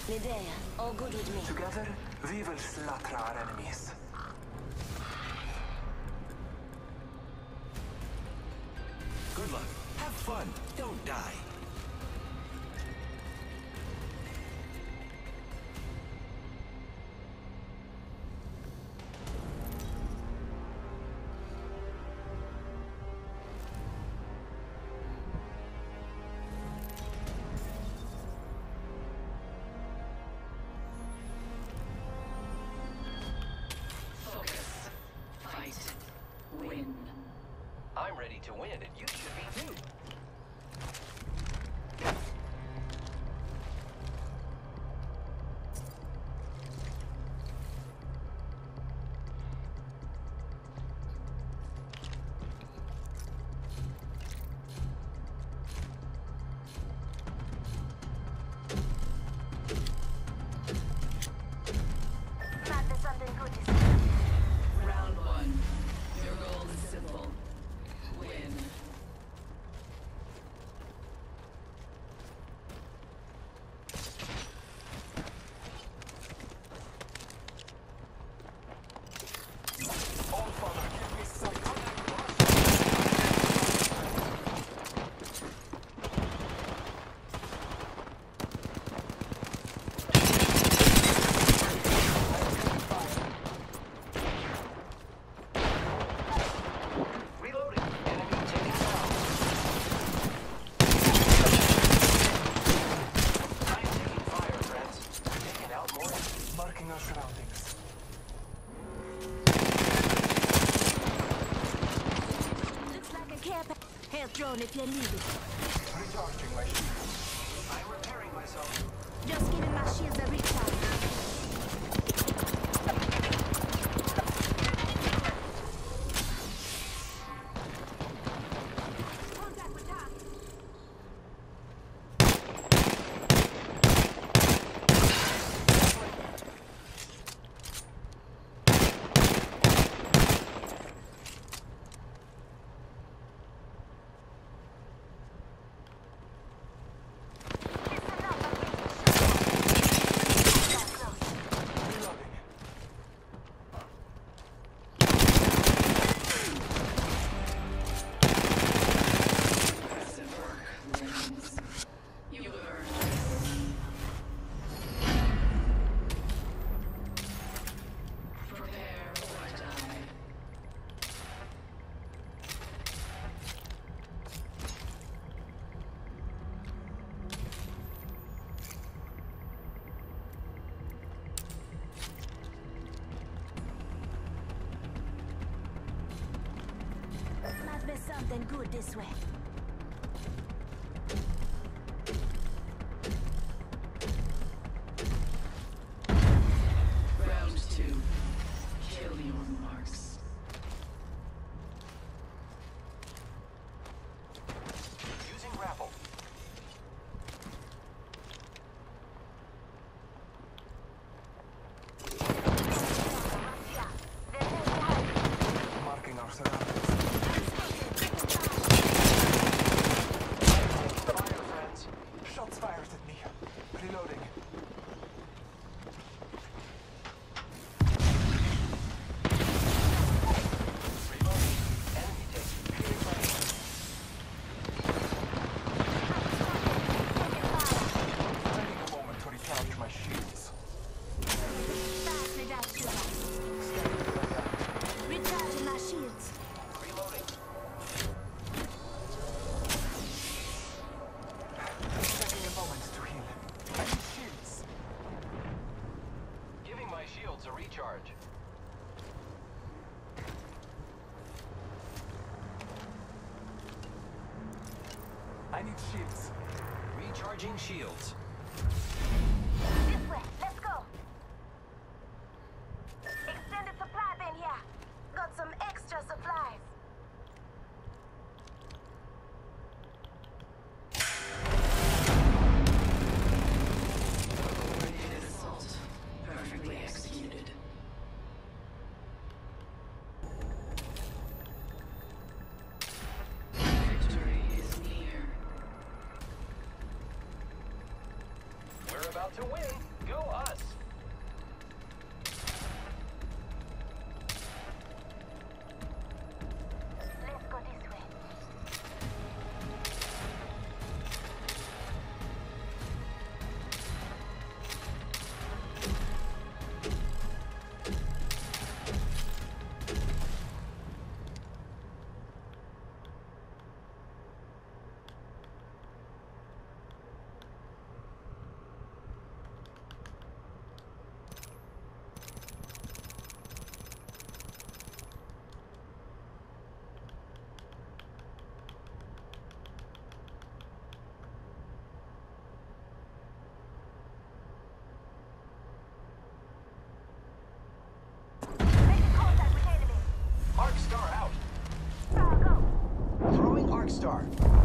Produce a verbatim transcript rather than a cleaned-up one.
Medea, all good with me. Together, we will slaughter our enemies. Good luck. Have fun. Don't die. I'm ready to win, and you should be too. Round one. Your goal is simple. Win. All Father, give me some. Reloading. Enemy taking down. I'm taking fire, friends. Taking out more. Marking our surroundings. Looks like a care pack. Health drone if you need it. Recharging my shield. I'm repairing myself. Just giving my shields a recharge. Contact with target. Reloading. Impressive work, Lens. You have earned this. Prepare or die. Must be something good this way. Round two. Kill your marks. Using grapple. Marking our surroundings. Fire, friends. Shots fired at me. Reloading. Reloading. Enemy taking fire. Taking a moment to recharge my shields. Fast reduction. Recharging my shields. Reloading. Taking a moment to heal. I need shields. Giving my shields a recharge. I need shields. Recharging shields. This way. Let's go. Extended supply bin here. Got some extra supplies. Coordinated assault. Perfectly executed. Victory is near. We're about to win. start.